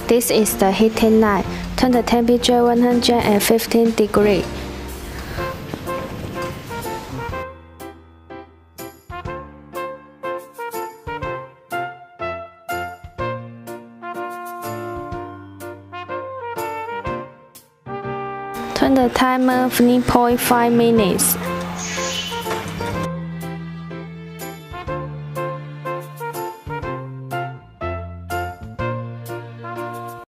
This is the heating line. Turn the temperature 115 degrees. Turn the timer 3.5 minutes.